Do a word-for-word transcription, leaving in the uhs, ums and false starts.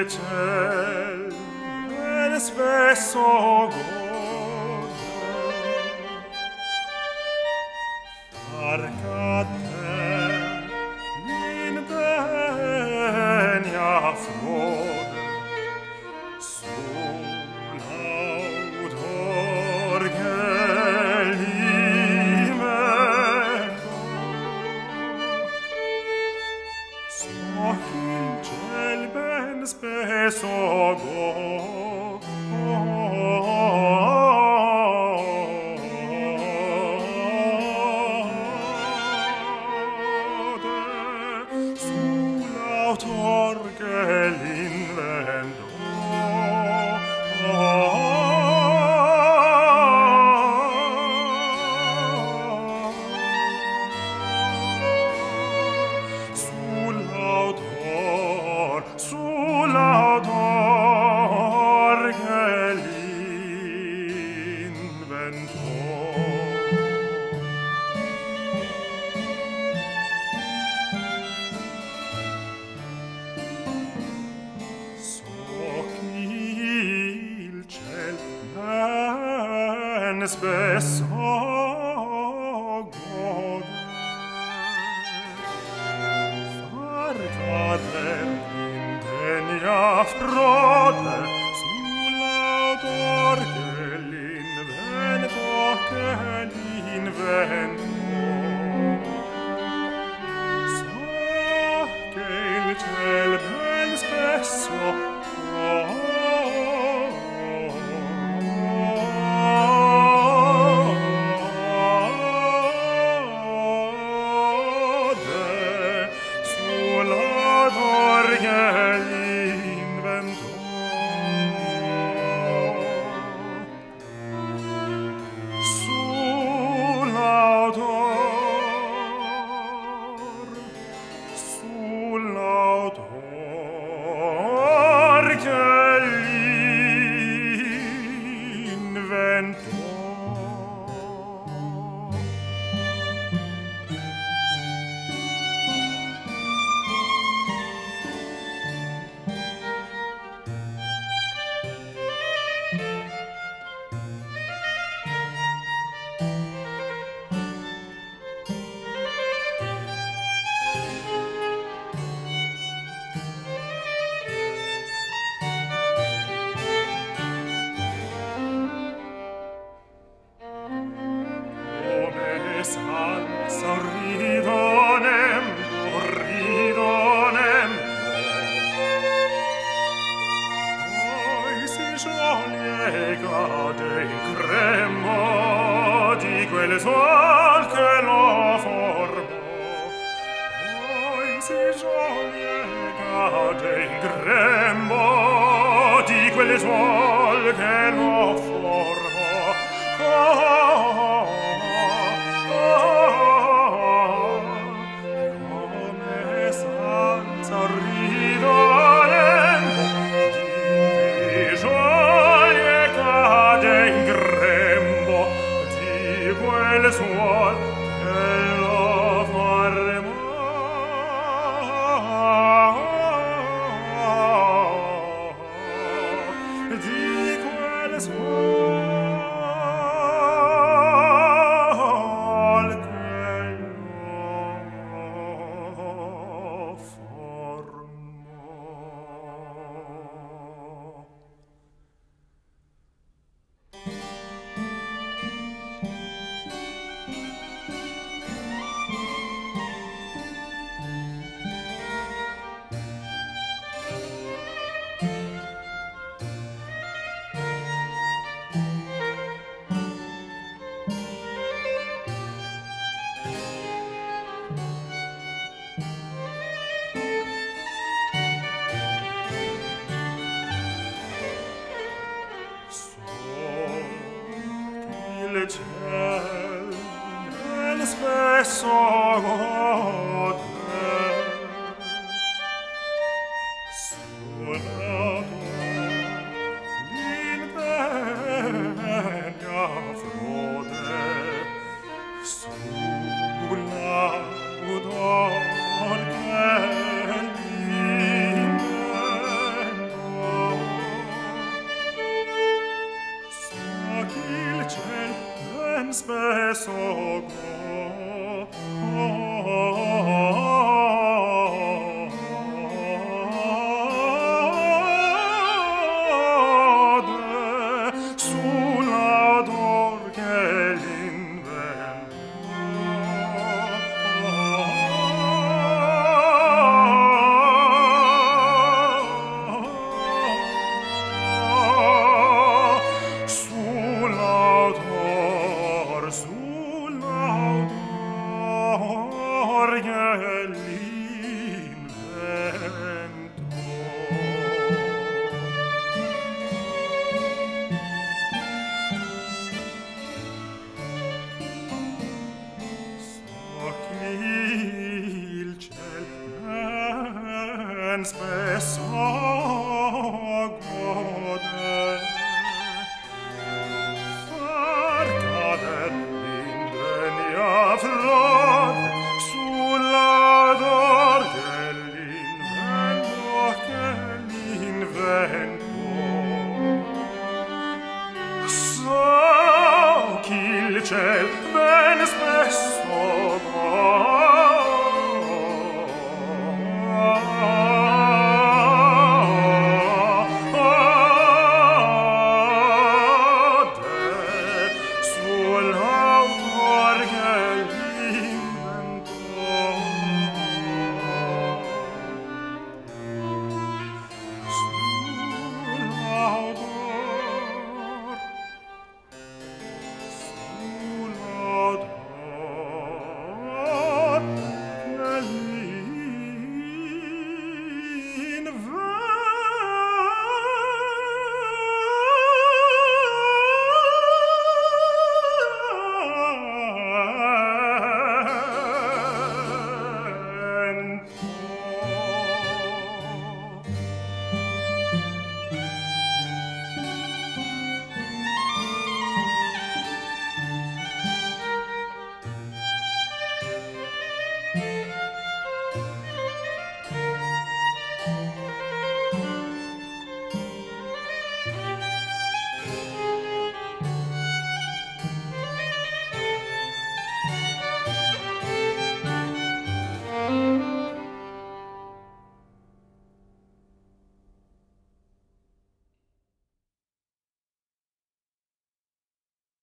ciel nel spesso gode arca te l'indegna frode sull'autor che l'imento so che il ciel ben spesso gode sull'autor che sull'autor, sull'autor che l'inventò. So chi il ciel ben spesso gode cader l'indegna frode sull'autor che l'invento che l'invento so che il ciel ben spesso sorridonem, sorridonem, poi si scioglie cade in grembo di quel suol che lo formò, poi si scioglie cade in grembo di quel suol che lo formò. Oh, quel suol che lo formò. Di quel suol che lo formò. Il ciel nel spesso gode sull'autor l'indegna frode sull'autor che l'invento spesso gode sulla dor che l'inventò. Sull'autor, sull'autor che l'inventò. So chi il ciel ben spesso gode